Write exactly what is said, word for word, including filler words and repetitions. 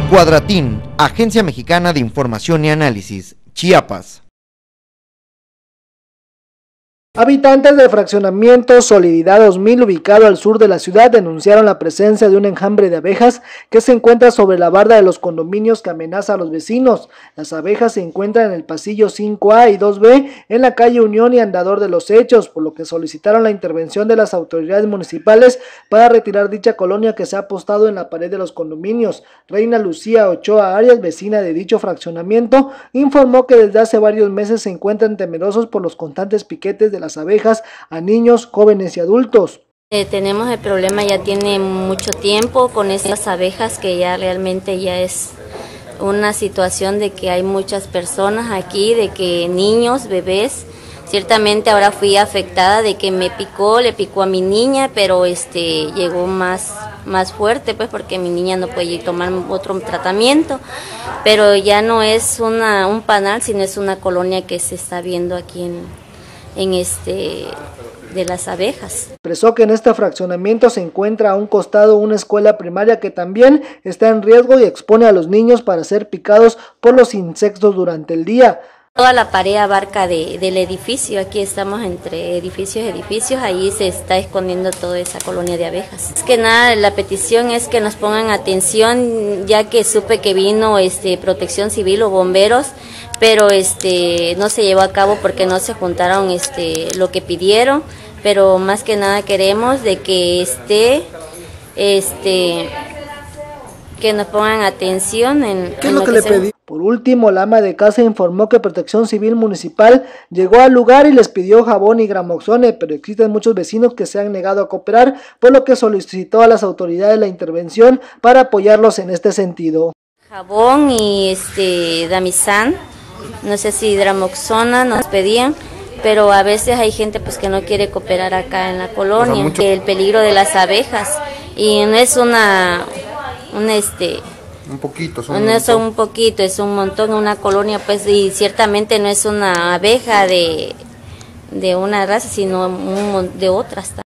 Cuadratín, Agencia Mexicana de Información y Análisis, Chiapas. Habitantes del fraccionamiento Solidaridad dos mil, ubicado al sur de la ciudad, denunciaron la presencia de un enjambre de abejas que se encuentra sobre la barda de los condominios que amenaza a los vecinos. Las abejas se encuentran en el pasillo cinco A y dos B, en la calle Unión y Andador de los Hechos, por lo que solicitaron la intervención de las autoridades municipales para retirar dicha colonia que se ha apostado en la pared de los condominios. Reina Lucía Ochoa Arias, vecina de dicho fraccionamiento, informó que desde hace varios meses se encuentran temerosos por los constantes piquetes de las abejas a niños, jóvenes y adultos. Eh, tenemos el problema, ya tiene mucho tiempo con estas abejas, que ya realmente ya es una situación de que hay muchas personas aquí, de que niños, bebés. Ciertamente ahora fui afectada de que me picó, le picó a mi niña, pero este llegó más, más fuerte, pues porque mi niña no puede tomar otro tratamiento, pero ya no es una, un panal, sino es una colonia que se está viendo aquí en en este de las abejas. Expresó que en este fraccionamiento se encuentra a un costado una escuela primaria que también está en riesgo y expone a los niños para ser picados por los insectos durante el día. Toda la pared abarca de, del edificio, aquí estamos entre edificios y edificios, ahí se está escondiendo toda esa colonia de abejas. Es que nada, la petición es que nos pongan atención, ya que supe que vino este Protección Civil o bomberos, pero este no se llevó a cabo porque no se juntaron este lo que pidieron, pero más que nada queremos de que esté este que nos pongan atención en ¿Qué es lo que le pedí? Por último, la ama de casa informó que Protección Civil Municipal llegó al lugar y les pidió jabón y gramoxone, pero existen muchos vecinos que se han negado a cooperar, por lo que solicitó a las autoridades la intervención para apoyarlos en este sentido. Jabón y este Damisan, no sé si dramoxona nos pedían, pero a veces hay gente pues que no quiere cooperar acá en la colonia, o sea, mucho... el peligro de las abejas, y no es una, un este... Un poquito, son no un es un poquito, es un montón, una colonia, pues, y ciertamente no es una abeja de, de una raza, sino un, de otras.